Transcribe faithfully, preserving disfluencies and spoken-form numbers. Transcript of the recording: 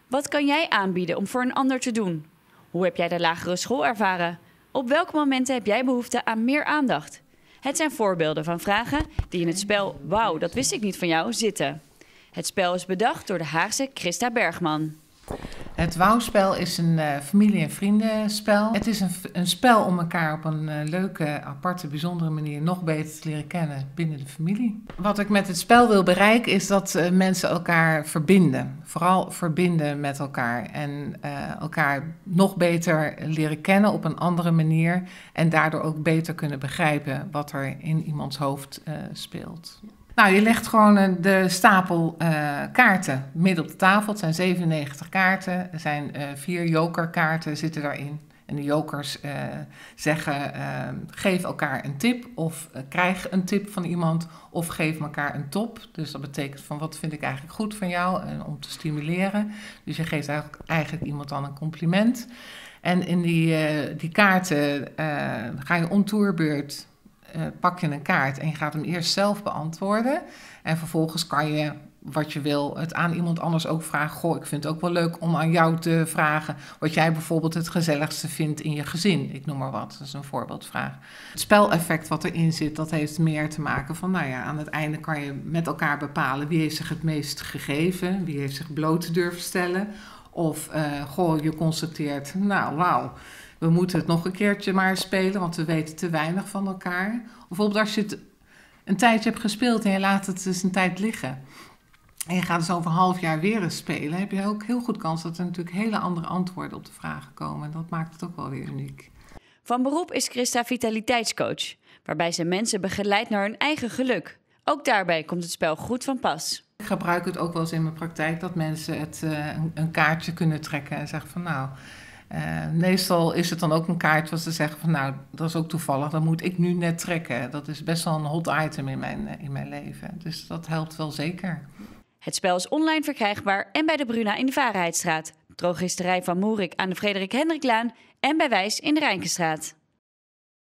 Wat kan jij aanbieden om voor een ander te doen? Hoe heb jij de lagere school ervaren? Op welke momenten heb jij behoefte aan meer aandacht? Het zijn voorbeelden van vragen die in het spel Wauw, dat wist ik niet van jou zitten. Het spel is bedacht door de Haagse Christa Bergman. Het Wauw-spel is een uh, familie- en vriendenspel. Het is een, een spel om elkaar op een uh, leuke, aparte, bijzondere manier nog beter te leren kennen binnen de familie. Wat ik met het spel wil bereiken is dat uh, mensen elkaar verbinden. Vooral verbinden met elkaar en uh, elkaar nog beter leren kennen op een andere manier. En daardoor ook beter kunnen begrijpen wat er in iemands hoofd uh, speelt. Nou, je legt gewoon de stapel uh, kaarten midden op de tafel. Het zijn zevenennegentig kaarten. Er zijn uh, vier jokerkaarten zitten daarin. En de jokers uh, zeggen, uh, geef elkaar een tip of uh, krijg een tip van iemand of geef elkaar een top. Dus dat betekent van wat vind ik eigenlijk goed van jou en om te stimuleren. Dus je geeft eigenlijk, eigenlijk iemand dan een compliment. En in die, uh, die kaarten uh, ga je om toerbeurt. Uh, pak je een kaart en je gaat hem eerst zelf beantwoorden. En vervolgens kan je, wat je wil, het aan iemand anders ook vragen. Goh, ik vind het ook wel leuk om aan jou te vragen wat jij bijvoorbeeld het gezelligste vindt in je gezin. Ik noem maar wat, dat is een voorbeeldvraag. Het speleffect wat erin zit, dat heeft meer te maken van, nou ja, aan het einde kan je met elkaar bepalen wie heeft zich het meest gegeven, wie heeft zich bloot durven stellen. Of, uh, goh, je constateert, nou, wauw. We moeten het nog een keertje maar spelen, want we weten te weinig van elkaar. Bijvoorbeeld als je het een tijdje hebt gespeeld en je laat het dus een tijd liggen. En je gaat dus over een half jaar weer eens spelen. Heb je ook heel goed kans dat er natuurlijk hele andere antwoorden op de vragen komen. En dat maakt het ook wel weer uniek. Van beroep is Christa vitaliteitscoach, waarbij ze mensen begeleidt naar hun eigen geluk. Ook daarbij komt het spel goed van pas. Ik gebruik het ook wel eens in mijn praktijk dat mensen het, uh, een, een kaartje kunnen trekken en zeggen van nou... Uh, meestal is het dan ook een kaart wat ze zeggen van nou, dat is ook toevallig, dat moet ik nu net trekken. Dat is best wel een hot item in mijn, uh, in mijn leven. Dus dat helpt wel zeker. Het spel is online verkrijgbaar en bij de Bruna in de Varenheidstraat, drogisterij van Moerik aan de Frederik Hendriklaan en bij Wijs in de Rijnkenstraat.